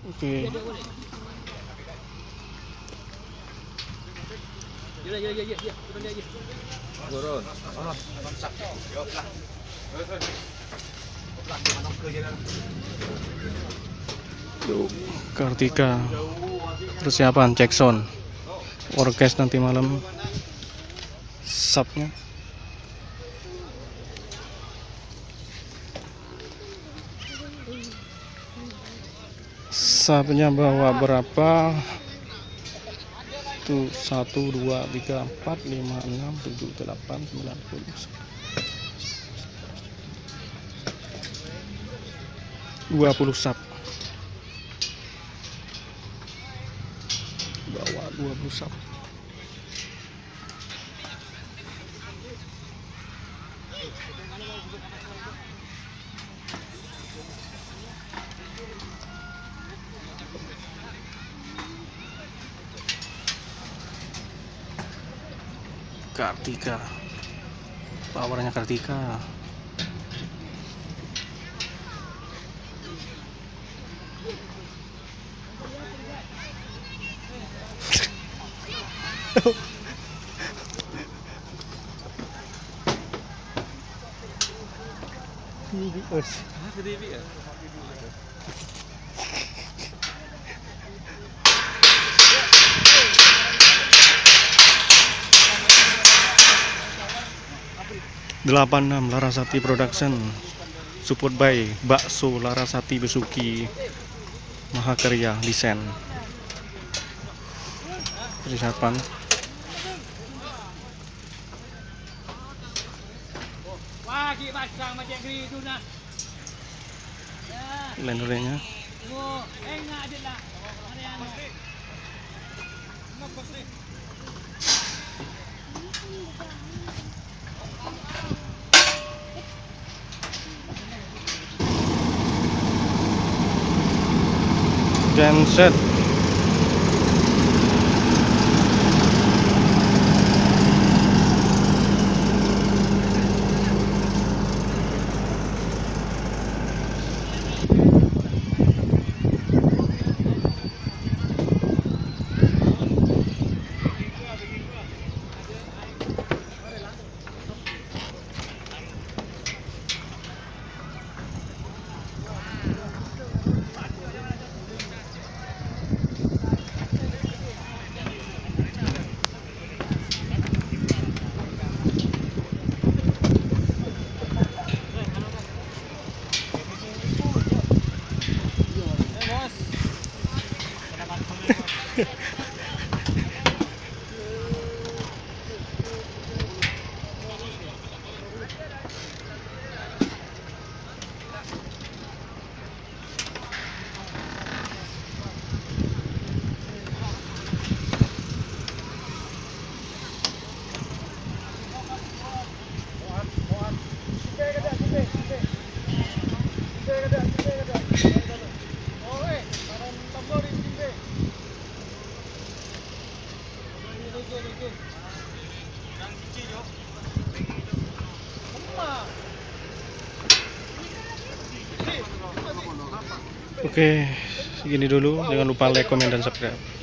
Oke. Yuk, Kartika persiapan cek sound orkes nanti malam, subnya. Subnya bawa berapa tuh? 1 2 3 4 5 6 7 8 9 10 20 sub. Bawa 20 sub. Kartika, powernya Kartika. Delapan 86 Larasati Production, support by Bakso Larasati Besuki Mahakarya Desain. Persiapan. Lendernya. Genset. Oke, segini dulu. Jangan lupa like, komen, dan subscribe.